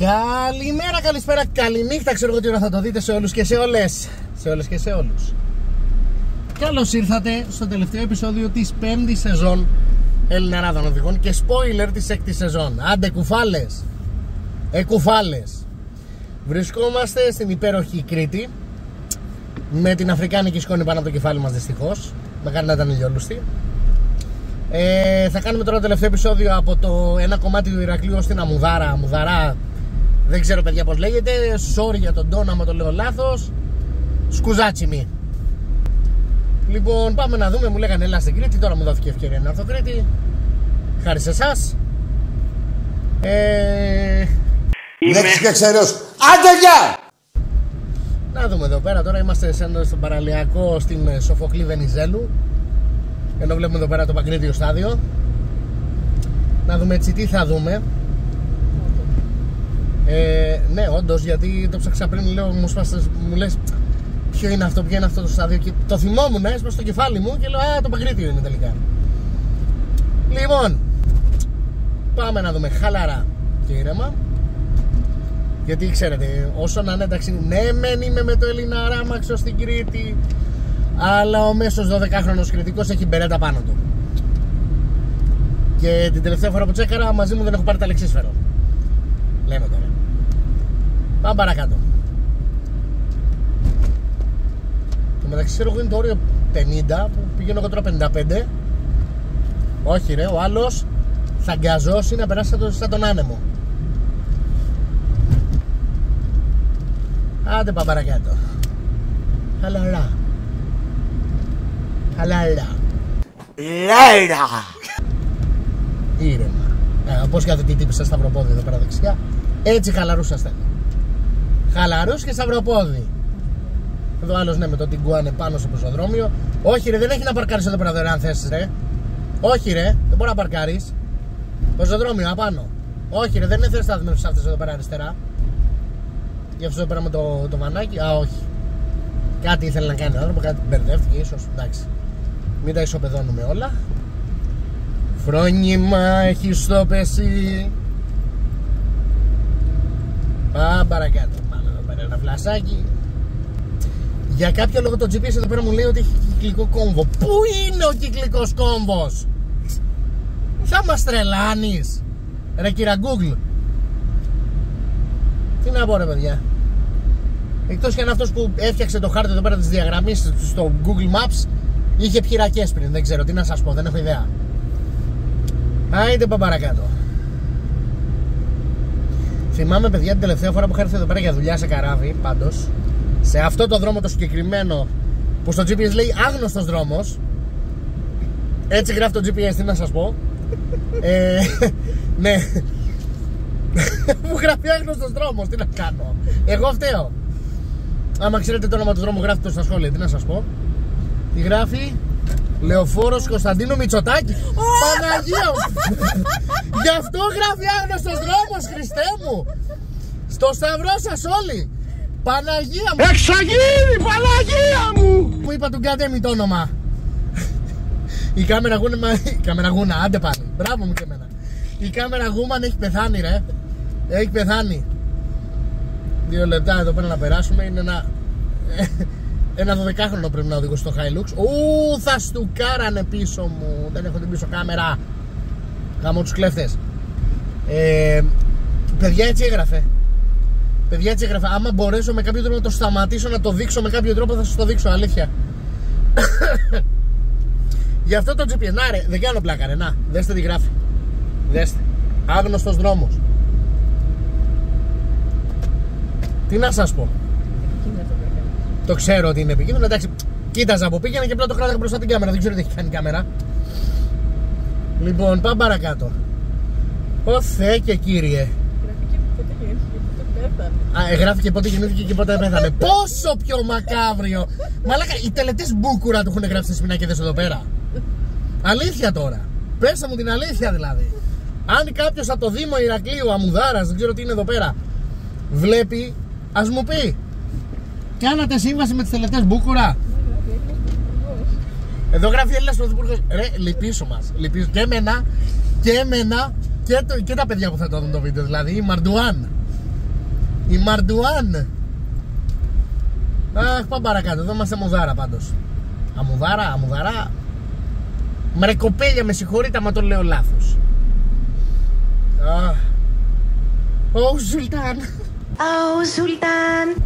Καλημέρα, καλησπέρα, καληνύχτα. Ξέρω εγώ τι ώρα θα το δείτε σε όλους και σε όλες. Σε όλες και σε όλους. Καλώς ήρθατε στο τελευταίο επεισόδιο της 5ης σεζόν Ελληναράδων Οδηγών και spoiler της 6ης σεζόν. Άντε κουφάλες. Κουφάλες. Βρισκόμαστε στην υπέροχη Κρήτη με την αφρικάνικη σκόνη πάνω από το κεφάλι μας, δυστυχώς. Μακάρι να ήταν ηλιόλουστη. Θα κάνουμε τώρα το τελευταίο επεισόδιο από το ένα κομμάτι του Ηρακλείου στην Αμουδάρα. Δεν ξέρω παιδιά πως λέγεται. Sorry για τον τόνο άμα το λέω λάθος. Σκουζάτσιμι. Λοιπόν, πάμε να δούμε. Μου λέγανε έλα στην Κρήτη. Τώρα μου δόθηκε ευκαιρία να έρθω Κρήτη. Χάρη σε εσάς. Λέξεις και ξέρος. Άντε γεια! Να δούμε εδώ πέρα. Τώρα είμαστε στον παραλιακό στην Σοφοκλή Βενιζέλου. Ενώ βλέπουμε εδώ πέρα το Παγκρίτιο στάδιο. Να δούμε έτσι τι θα δούμε. Ναι, όντως, γιατί το ψάξα πριν, λέω, μου λες ποιο είναι αυτό το στάδιο. Και το θυμόμουν, έσπασε στο κεφάλι μου και λέω α, το Παγκρίτιο είναι τελικά. Λοιπόν, πάμε να δούμε χαλαρά και ήρεμα. Γιατί ξέρετε, όσο να είναι εντάξει, ναι μεν είμαι με το Ελληναράμαξο στην Κρήτη, αλλά ο μέσος 12χρονος κριτικός έχει μπερέτα πάνω του. Και την τελευταία φορά που τσέκαρα μαζί μου δεν έχω πάρει τα λεξίσφαιρο. Λέμε τώρα. Πάμε παρακάτω. Το μεταξύ ξέρω εγώ είναι το όριο 50 που πηγαίνω εγώ τώρα 55. Όχι ρε, ο άλλος θα γκαζώσει να περάσει σαν τον άνεμο. Άντε πάμε παρακάτω. Χαλαρά. Λάιρα. Ήρεμα. Πώς κάθεται η τύπη στα σταυροπόδι εδώ πέρα δεξιά. Έτσι χαλαρούς σας θέλει. Χαλαρούς και σταυροπόδι. Εδώ άλλος ναι με το τιγκουάνε πάνω στο πεζοδρόμιο. Όχι ρε, δεν έχει να παρκάρεις εδώ πέρα δωρεάν θέσεις ρε. Όχι ρε, δεν μπορεί να παρκάρεις. Πεζοδρόμιο απάνω. Όχι ρε, δεν είναι θέσεις σταθμένες αυτές εδώ πέρα αριστερά. Για αυτό εδώ πέρα με το βανάκι. Α, όχι. Κάτι ήθελε να κάνει άνθρωπο, κάτι μπερδεύτηκε ίσως. Εντάξει. Μην τα ισοπεδώνουμε όλα. Φρόνημα έχει στο πεσί. Πάμε παρακάτω. Πάμε εδώ πέρα ένα φλασάκι. Για κάποιο λόγο το GPS εδώ πέρα μου λέει ότι έχει κυκλικό κόμβο. Πού είναι ο κυκλικός κόμβος? Θα μας τρελάνεις ρε κύρα Google. Τι να πω ρε παιδιά. Εκτός και αν αυτός που έφτιαξε το χάρτη εδώ πέρα της διαγραμμής στο Google Maps είχε πιρακές πριν, δεν ξέρω τι να σας πω, δεν έχω ιδέα. Άιντε πάμε παρακάτω. Θυμάμαι παιδιά την τελευταία φορά που είχα έρθει εδώ πέρα για δουλειά σε καράβι, πάντως σε αυτό το δρόμο το συγκεκριμένο που στο GPS λέει άγνωστος δρόμος. Έτσι γράφει το GPS, τι να σας πω. Ναι. Μου γράφει άγνωστος δρόμος, τι να κάνω. Εγώ φταίω. Άμα ξέρετε το όνομα του δρόμου γράφει το στα σχόλια, τι να σας πω. Τι γράφει? Λεωφόρος Κωνσταντίνου Μητσοτάκη. Παναγία μου. Γι' αυτό γράφει άγνωστος δρόμος, Χριστέ μου. Στο σταυρό σας όλοι. Παναγία μου. Εξαγίνη, Παναγία μου. Που είπα του Γκαντέμι το όνομα. Η κάμερα γούνα, η κάμερα γούνα, άντε πάλι. Μπράβο μου και εμένα. Η κάμερα γούμαν έχει πεθάνει ρε. Έχει πεθάνει. 2 λεπτά εδώ πέρα να περάσουμε. Είναι ένα 12χρονο πρέπει να οδηγώ στο Hilux. Ου, θα στουκάρανε πίσω μου. Δεν έχω την πίσω κάμερα. Γάμω τους κλέφτες. Παιδιά έτσι έγραφε. Παιδιά έτσι έγραφε. Άμα μπορέσω με κάποιο τρόπο να το σταματήσω, να το δείξω με κάποιο τρόπο, θα σας το δείξω, αλήθεια. Γι' αυτό το GPS, να ρε, δεν κάνω πλάκα ρε, να, δέστε τι γράφει. Δέστε, άγνωστος δρόμος. Τι να σας πω. Το ξέρω ότι είναι επικίνδυνο, εντάξει, κοίταζα από πήγαινα και απλά το κράταγα μπροστά την κάμερα, δεν ξέρω τι έχει κάνει η κάμερα. Λοιπόν, πάμε παρακάτω. Ω Θεέ και Κύριε. Γράφει πότε γεννήθηκε και πότε πέθανε. Πόσο πιο μακάβριο. Μαλάκα, οι τελετές Μπούκουρα του έχουν γράψει στις πινακίδες εδώ πέρα. Αλήθεια τώρα. Πέστε μου την αλήθεια δηλαδή. Αν κάποιος από το Δήμο Ηρακλείου, Αμουδάρας, δεν ξέρω τι είναι εδώ πέρα, βλέπει, ας μου πει. Κάνατε σύμβαση με τις τελετές Μπούκουρα? Εδώ γράφει Έλληνας Πρωθυπουργός. Ρε, λυπήσου μας. Λυπήσου και εμένα και τα παιδιά που θα το δουν το βίντεο. Δηλαδή η Μαρντουάν. Η Μαρντουάν. Αχ, πάμε παρακάτω. Εδώ είμαστε Αμουδάρα πάντως. Αμουδάρα. Μρεκοπέλια, με συγχωρείτε άμα το λέω λάθος. Ω Σουλτάν. Ω Σουλτάν.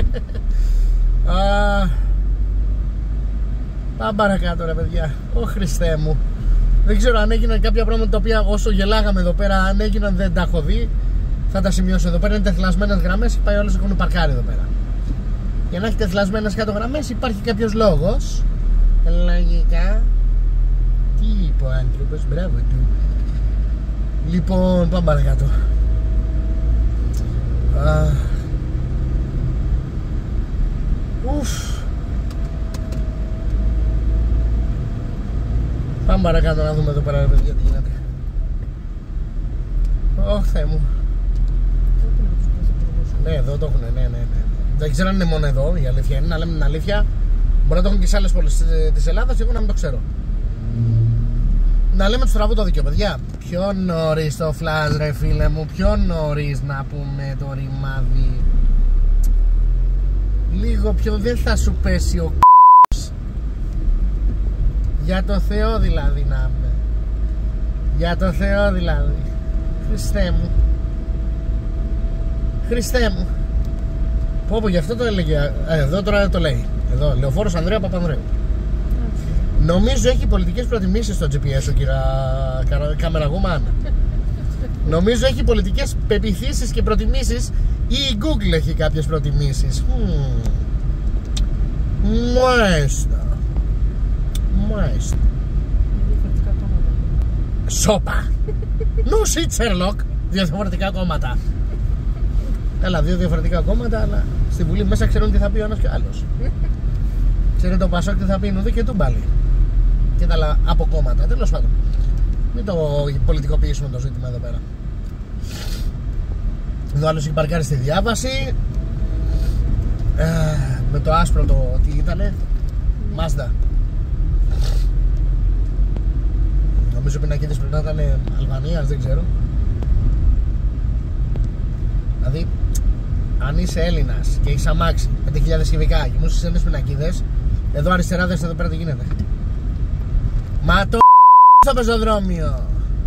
Πάμε παρακάτω ρε παιδιά. Ω Χριστέ μου. Δεν ξέρω αν έγιναν κάποια πράγματα τα οποία όσο γελάγαμε εδώ πέρα, αν έγιναν δεν τα έχω δει. Θα τα σημειώσω εδώ πέρα. Είναι τεθλασμένες γραμμές. Πάει όλες έχουν παρκάρει εδώ πέρα. Για να έχει τεθλασμένες κάτω γραμμές υπάρχει κάποιος λόγος. Λογικά. Τι είπε ο άνθρωπος, μπράβο του. Λοιπόν, πάμε παρακάτω. Πάμε παρακάτω να δούμε εδώ πέρα, παιδιά, τι γίνεται. Ωχ, Θεέ μου. Ναι, εδώ το έχουν, ναι. Δεν ξέρω αν είναι μόνο εδώ, η αλήθεια είναι, να λέμε την αλήθεια. Μπορεί να το έχουν και σε άλλες πόλεις της Ελλάδας, εγώ να μην το ξέρω. Να λέμε του τραβού το δίκιο, παιδιά. Πιο νωρίς το φλάζ, ρε φίλε μου, πιο νωρίς να πούμε το ρημάδι. Λίγο πιο, δεν θα σου πέσει ο c***ος. Για το Θεό δηλαδή να είμαι. Για το Θεό δηλαδή. Χριστέ μου. Χριστέ μου. Πω, γι' αυτό το έλεγε. Εδώ τώρα το λέει. Εδώ, Λεωφόρος Ανδρέα Παπανδρέου. Νομίζω έχει πολιτικές προτιμήσεις στο GPS ο κύρα Καμεραγούμαν. Νομίζω έχει πολιτικές πεποιθήσεις και προτιμήσεις. Ή η Google έχει κάποιες προτιμήσεις. Μάλιστα. Σόπα. No shit Sherlock. Δύο διαφορετικά κόμματα. Έλα, δύο διαφορετικά κόμματα, αλλά στη Βουλή μέσα ξέρουν τι θα πει ο ένας και ο άλλος. Ξέρει το Πασόκ τι θα πει η Νουδή και του Μπάλι. Και τα άλλα από κόμματα, τέλος πάντων. Μην το πολιτικοποιήσουμε το ζήτημα εδώ πέρα. Εδώ άλλος έχει παρκάρει στη Διάβαση. Με το άσπρο το τι ήτανε, Μάσδα. Νομίζω οι πινακίδες πρέπει να ήταν Αλβανίας, δεν ξέρω. Δηλαδή, αν είσαι Έλληνας και έχεις αμάξι 5.000 κυβικά και μου στις Έλληνες πινακίδες, εδώ αριστερά δες εδώ πέρα τι γίνεται. Μα το στο πεζοδρόμιο.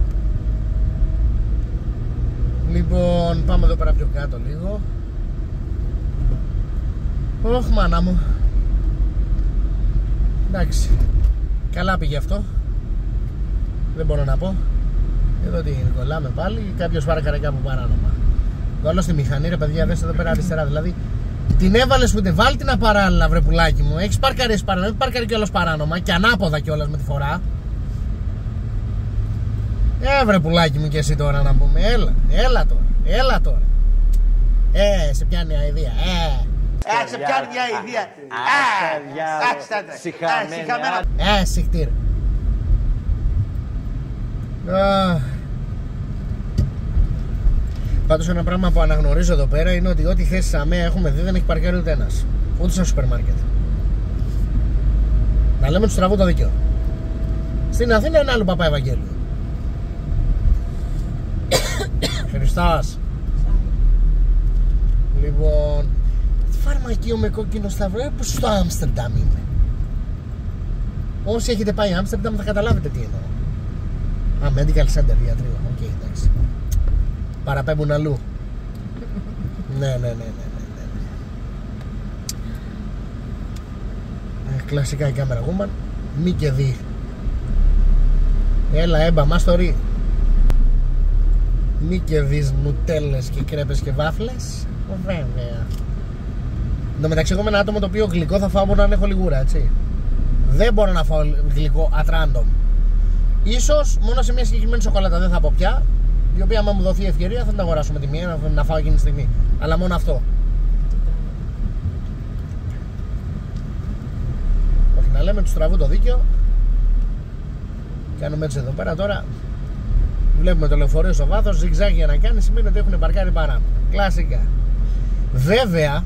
Λοιπόν, πάμε εδώ πέρα πιο κάτω λίγο. Ωχ, μάνα μου. Εντάξει. Καλά πήγε αυτό. Δεν μπορώ να πω. Εδώ τι είναι, κολλάμε πάλι. Κάποιος πάρε κάπου παράνομα. Κολλώ στη μηχανή, ρε παιδιά, δες εδώ πέρα αριστερά. Δηλαδή, την έβαλες που την βάλει την απαράλληλα, βρε πουλάκι μου. Έχεις παρκαρίσει παράνομα, παρκαρεί κιόλας παράνομα. Και ανάποδα κιόλας με τη φορά. Βρε πουλάκι μου και εσύ τώρα να πούμε. Έλα τώρα. Σε πιάνει η αηδία. Σε πιάνει μια αηδία. Συχαμένα. Συχτήρ. Πάντως ένα πράγμα που αναγνωρίζω εδώ πέρα είναι ότι ό,τι θέσεις ΑΜΕΑ έχουμε δει δεν έχει παρκάρει ούτε ένας. Ούτε στο σούπερ μάρκετ. Να λέμε τους τραβού το δίκιο. Στην Αθήνα είναι άλλο Παπά Ευαγγέλιο. Χριστός. Λοιπόν, φαρμακείο με κόκκινο σταυρό, που στο Άμστερνταμ είναι. Όσοι έχετε πάει Άμστερνταμ θα καταλάβετε τι εννοώ. Medical Center, ιατρείο. Οκ, εντάξει. Παραπέμπουν αλλού. Ναι. Κλασικά η κάμερα γούμαν. Μη και δει. Έλα, έμπα, μάστορι. Μη και δεις νουτέλες και κρέπες και βάφλες. Βέβαια. Εν τω μεταξύ, εγώ είμαι ένα άτομο το οποίο γλυκό θα φάω μόνο αν έχω λιγούρα, έτσι. Δεν μπορώ να φάω γλυκό at random. Ίσως μόνο σε μια συγκεκριμένη σοκολάτα, δεν θα πω πια. Η οποία, άμα μου δοθεί ευκαιρία, θα την αγοράσω με τη μία να φάω εκείνη τη στιγμή. Αλλά μόνο αυτό. Όχι, να λέμε τους τραβού το δίκιο. Κάνουμε έτσι εδώ πέρα τώρα. Βλέπουμε το λεωφορείο στο βάθος, ζιγζάγ για να κάνει, σημαίνει ότι έχουν παρκάρει παρά. Κλασικά. Βέβαια,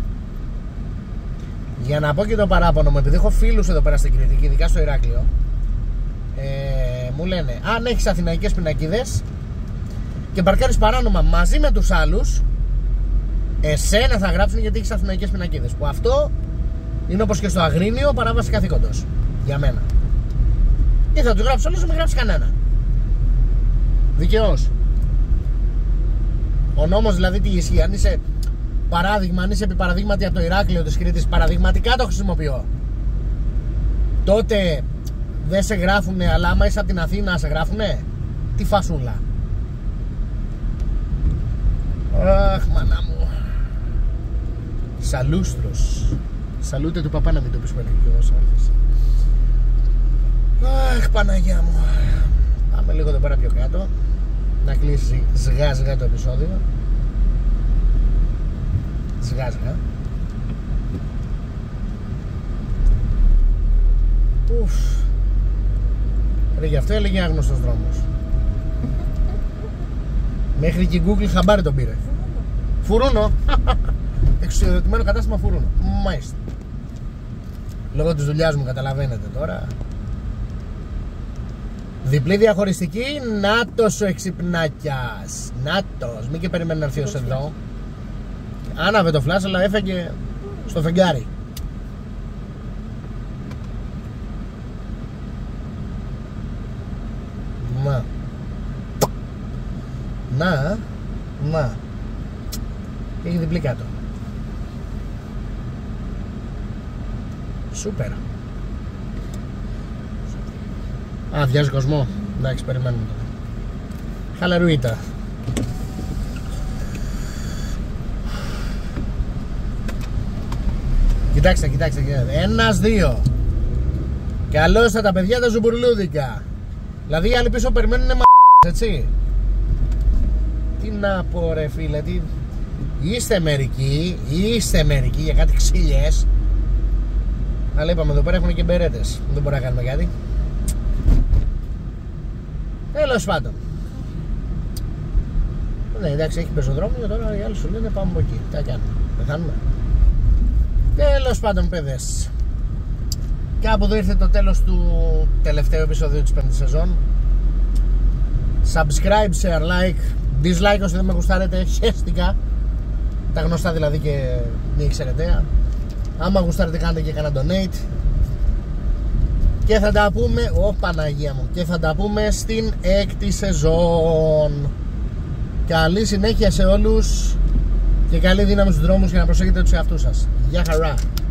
για να πω και το παράπονο μου, επειδή έχω φίλους εδώ πέρα στην Κρήτη, ειδικά στο Ηράκλειο, μου λένε αν έχεις αθηναϊκές πινακίδες και παρκάρεις παράνομα μαζί με τους άλλους, Εσένα θα γράψουν γιατί έχεις αυθονικές πινακίδες. Που αυτό είναι όπως και στο Αγρίνιο, παράβαση καθήκοντος. Για μένα. Ή θα τους γράψεις όλους ή μην γράψεις κανένα. Δικαιώς. Ο νόμος δηλαδή τι ισχύει? Αν είσαι παράδειγμα, αν είσαι επί παραδείγματι από το Ηράκλειο της Κρήτης, παραδειγματικά το χρησιμοποιώ, τότε δεν σε γράφουνε, αλλά άμα είσαι από την Αθήνα σε γράφουνε. Τι φασούλα. Αχ, μάνα μου. Σαλούστρος. Σαλούτε του παπά να μην το πεις που έλεγε και όσο άρχισε. Αχ, Παναγιά μου. Πάμε λίγο εδώ πέρα πιο κάτω. Να κλείσει σιγά σιγά το επεισόδιο. Σιγά σιγά. Ουφ. Ρε, γι' αυτό έλεγε άγνωστος δρόμος. Μέχρι και η Google χαμπάρι τον πήρε. Φουρούνο. Εξουσιοδοτημένο κατάστημα Φουρούνο. Μάλιστα. Λόγω της δουλειάς μου, καταλαβαίνετε τώρα. Διπλή διαχωριστική. Νάτος ο εξυπνάκιας. Νάτος. Μην και περιμένει να έρθει ως εδώ. Άναβε το φλάσ, αλλά έφεγε στο φεγγάρι. Να. Έχει διπλή κάτω. Σούπερ. Α, βιάζει κοσμό. Εντάξει, περιμένουμε τώρα. Χαλαρουίτα. Κοιτάξτε. 1-2. Καλώς τα παιδιά τα ζουμπουρλούδικα. Δηλαδή οι άλλοι πίσω περιμένουνε έτσι. Τι να πω ρε φίλε, τι... Είστε μερικοί για κάτι ξύλιες. Αλλά είπαμε εδώ πέρα έχουν και μπερέτες. Δεν μπορούμε να κάνουμε κάτι. Τέλος πάντων. Ναι, εντάξει, έχει πεζοδρόμιο, τώρα οι άλλοι σου λένε πάμε από εκεί. Τι θα κάνουμε, πεθάνουμε? Τέλος πάντων, παιδες, κάπου εδώ ήρθε το τέλος του τελευταίου επεισοδίου της 5ης σεζόν. Subscribe, share, like, dislike όσοι δεν με γουστάρετε, χέστηκα. Τα γνωστά δηλαδή και μη εξαιρετέα. Άμα γουστάρετε κάντε και κανένα donate. Και θα τα πούμε, Παναγία μου, και θα τα πούμε στην 6η σεζόν. Καλή συνέχεια σε όλους και καλή δύναμη στους δρόμους και να προσέχετε τους εαυτούς σας. Γεια χαρά.